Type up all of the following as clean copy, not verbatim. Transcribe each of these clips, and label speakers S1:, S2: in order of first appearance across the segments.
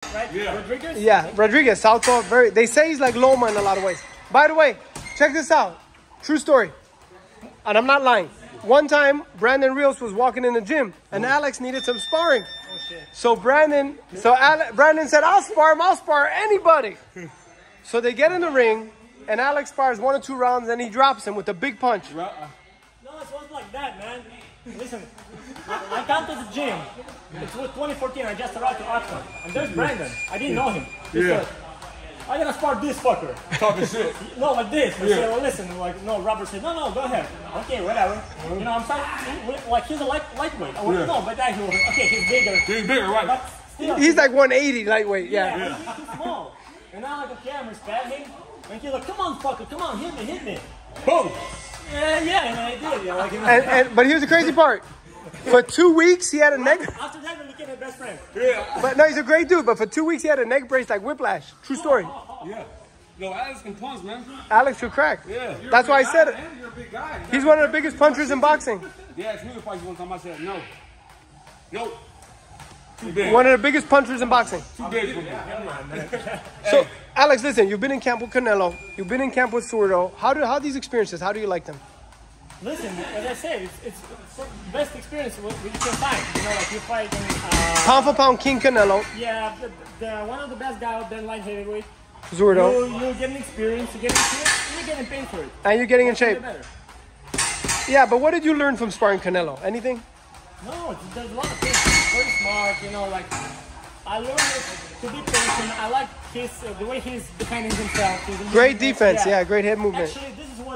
S1: right? Yeah. Rodriguez?
S2: Yeah, Rodriguez, southpaw. They say he's like Loma in a lot of ways. By the way, check this out. True story. And I'm not lying. One time, Brandon Rios was walking in the gym, and Alex needed some sparring.
S1: Oh, shit.
S2: So Brandon said, I'll spar anybody. So they get in the ring, and Alex spars 1 or 2 rounds, and he drops him with a big punch.
S1: No, it wasn't like that, man. Listen, I come to the gym. It was 2014. I just arrived to Oxford, and there's Brandon. I didn't know him. He said, I'm gonna spar this fucker.
S3: Talking shit.
S1: No, like this. I said, well, listen, like, no, Robert said, no, go ahead. Okay, whatever. You know, I'm sorry. Like, he's a lightweight. I went, no, but that he was, okay, he's bigger.
S3: He's bigger, right?
S1: But still,
S2: He's like 180 lightweight,
S1: yeah. He's too small. And I'm like, okay, I'm respecting him. And he's like, come on, fucker, come on, hit me.
S3: Boom.
S1: Yeah, and I did. Yeah, like, you know.
S2: But here's the crazy part. For 2 weeks, he had a neck.
S1: After that, we became my best friend.
S3: Yeah.
S2: But no, he's a great dude. But for 2 weeks, he had a neck brace like Whiplash. True story.
S3: Yeah. Yo, Alex can punch, man.
S2: Alex could crack.
S3: Yeah.
S2: That's why I said it.
S3: You're a big guy.
S2: He's one of the biggest punchers in boxing.
S3: Yeah, it's me to fight you one time. I said, no. Nope. Too big.
S2: One of the biggest punchers in boxing.
S3: Too big for me.
S2: So, Alex, listen, you've been in camp with Canelo. You've been in camp with Zurdo. How are these experiences? How do you like them?
S1: Listen, as I said, it's the best experience you can find. You know, like you fight in,
S2: Pound for pound, King Canelo.
S1: yeah, the one of the best guys out there in light heavyweight.
S2: Zurdo.
S1: You're getting experience, you're getting paid for it.
S2: And you're getting in shape.
S1: Better.
S2: Yeah, but what did you learn from sparring Canelo? Anything?
S1: No, there's a lot of things. He's very smart, you know, like, I learned to be patient. I like the way he's defending himself.
S2: Great defense, yeah, great head movement.
S1: Actually, this is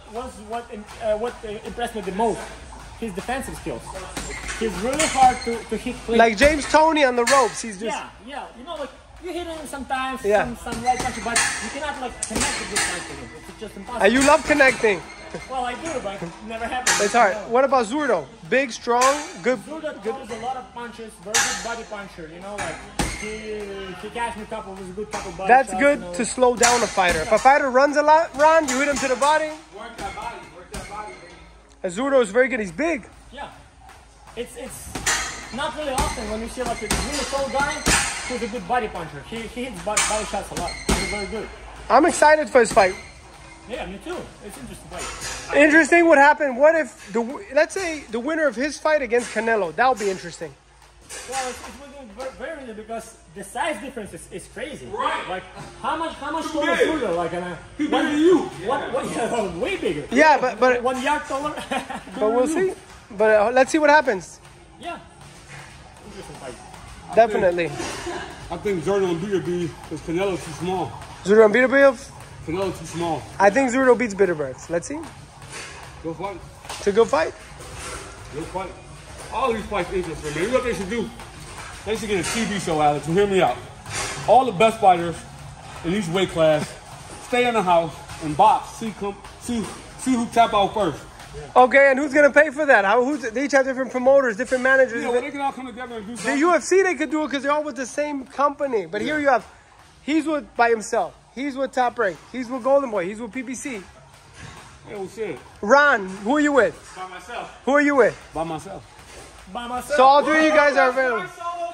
S1: what impressed me the most. His defensive skills. He's really hard to hit clean.
S2: Like James Toney on the ropes, he's just...
S1: Yeah, you know, like, you hit him sometimes,
S2: Yeah.
S1: some light punch, but you cannot, like, connect a good punch with him. It's just impossible.
S2: And you love connecting.
S1: Well, I do, but it never happens.
S2: It's hard. What about Zurdo? Big, strong, good.
S1: Zurdo throws a lot of punches, very good body puncher, you know, like, he catch me a good couple body
S2: That's
S1: shots,
S2: good
S1: you know.
S2: to slow down a fighter. If a fighter runs a lot, Ron, you hit him to the body.
S3: Work that body, baby.
S2: And Zurdo is very good. He's big.
S1: Yeah. It's not really often when you see like a really tall guy who's a good body puncher. He hits body shots a lot. He's very good.
S2: I'm excited for his fight.
S1: Yeah, me too. It's interesting fight.
S2: Interesting what happened. What if, let's say, the winner of his fight against Canelo, that would be interesting.
S1: Well, it's very interesting because the size difference is crazy.
S3: Right.
S1: Like, how much taller
S3: big.
S1: Zurdo? Like,
S3: He's bigger than you.
S1: what, way bigger.
S2: Yeah, but
S1: 1 yard taller.
S2: But we'll see. But let's see what happens.
S1: Yeah. Interesting fight.
S2: Definitely.
S3: I think Zurdo and Bitterberg because Canelo's too small.
S2: Zurdo and Bitterberg?
S3: Canelo's too small.
S2: I think Zurdo beats Bitterberg. Let's see.
S3: Go fight.
S2: It's a good fight.
S3: Go fight. All these fights interesting, man. You know what they should do? They should get a TV show, Alex, and hear me out. All the best fighters in each weight class stay in the house and box. See who tap out first.
S2: Okay, and who's going to pay for that? They each have different promoters, different managers.
S3: Yeah, well, they can all come together and do
S2: The
S3: something.
S2: UFC, they could do it because they're all with the same company. But here you have, he's by himself. He's with Top Rank. He's with Golden Boy. He's with PBC.
S3: Yeah, well, shit.
S2: Ron, who are you with?
S1: By myself.
S2: Who are you with?
S3: By myself.
S1: By myself.
S2: So all three of you guys are available.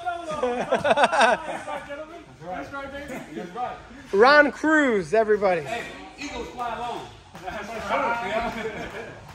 S1: That's right, baby.
S3: That's right.
S2: Ron Cruz, everybody.
S3: Hey, Eagles fly alone.